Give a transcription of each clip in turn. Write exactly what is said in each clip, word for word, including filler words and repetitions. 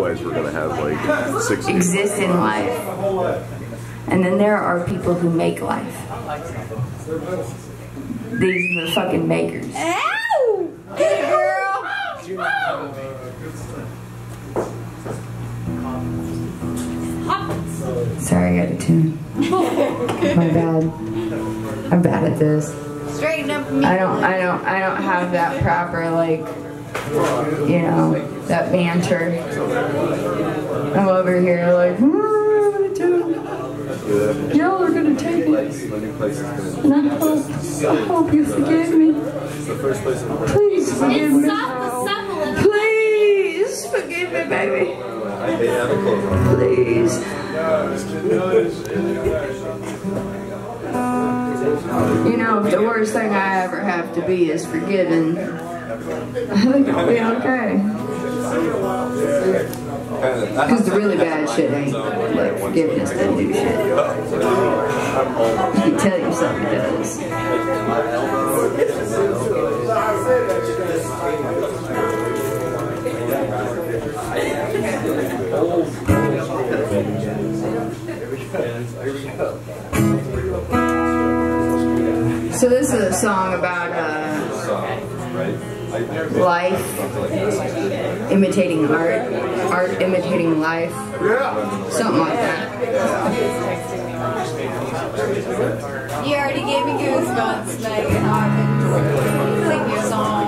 otherwise we're gonna have like six exist in life. And then there are people who make life. These are the fucking makers. Ow! Hey, girl! Sorry, I got a tune. My bad. I'm bad at this. Straighten up me. I don't, I don't, I don't have that proper, like, you know, that banter. I'm over here like, hmm, I'm gonna do it. Y'all are gonna take it. And I hope, I hope you forgive me. Please forgive me. Please forgive me, baby. Please. You know, if the worst thing I ever have to be is forgiven, I think I'll be okay. Because the really bad shit ain't like forgiveness doesn't do shit. You can tell yourself it does. So this is a song about uh, life, imitating art, art imitating life, something like that. You already gave me goosebumps, Megan Hopkins. Sing your song.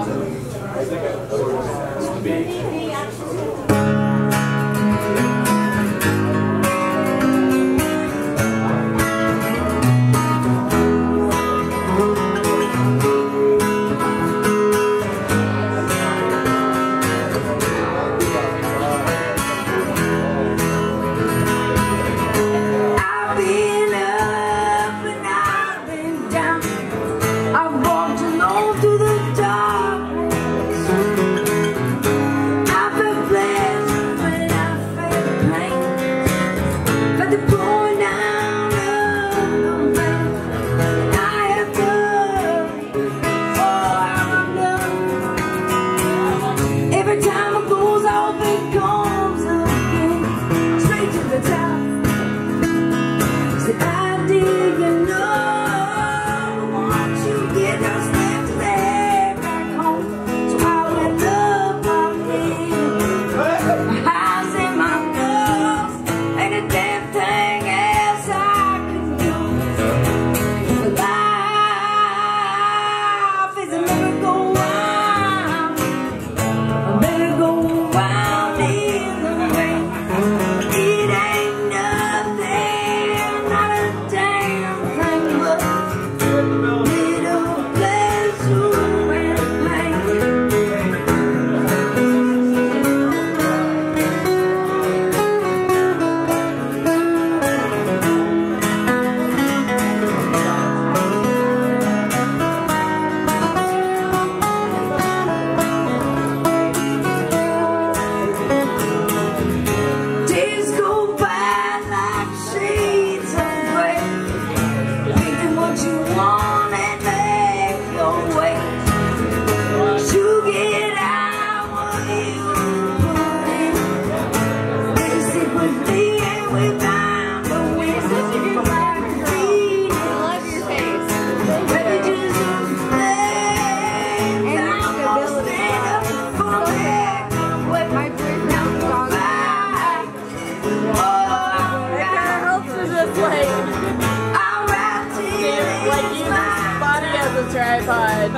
Tripod.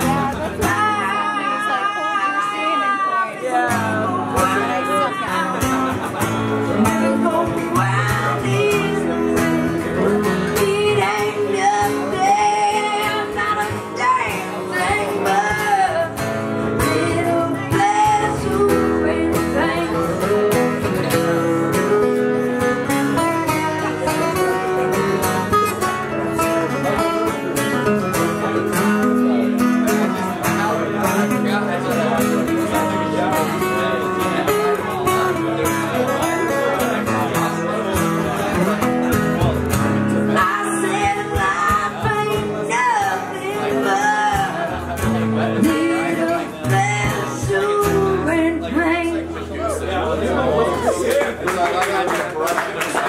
I like how you brush it.